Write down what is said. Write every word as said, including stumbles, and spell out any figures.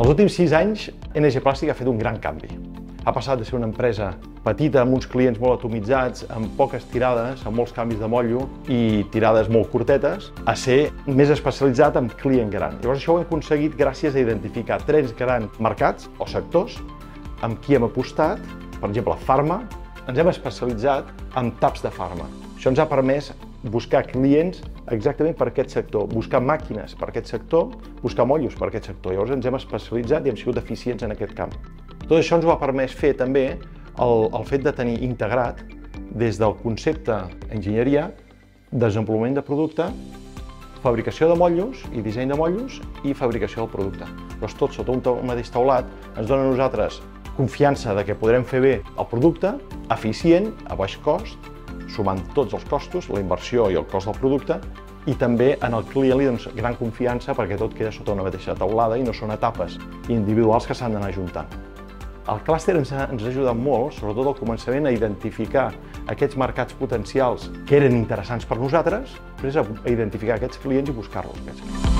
els últims sis anys, N G Plàstic ha fet un gran canvi. Ha passat de ser una empresa petita, amb uns clients molt atomitzats, amb poques tirades, amb molts canvis de motllo i tirades molt curtetes, a ser més especialitzat en client gran. Llavors això ho hem aconseguit gràcies a identificar tres grans mercats o sectors amb qui hem apostat. Per exemple, Pharma, ens hem especialitzat en taps de Pharma. Això ens ha permès buscar clients exactament per aquest sector, buscar màquines per aquest sector, buscar motllos per aquest sector. Llavors ens hem especialitzat i hem sigut eficients en aquest camp. Tot això ens ho ha permès fer també el, el fet de tenir integrat des del concepte enginyeria, desenvolupament de producte, fabricació de motllos i disseny de motllos i fabricació del producte. Llavors tot sota un, un mateix taulat ens dona a nosaltres confiança de que podrem fer bé el producte, eficient, a baix cost, sumant tots els costos, la inversió i el cost del producte, i també en el client li dones gran confiança perquè tot queda sota una mateixa taulada i no són etapes individuals que s'han d'anar ajuntant. El clúster ens ha, ens ha ajudat molt, sobretot al començament, a identificar aquests mercats potencials que eren interessants per nosaltres, després a identificar aquests clients i buscar-los.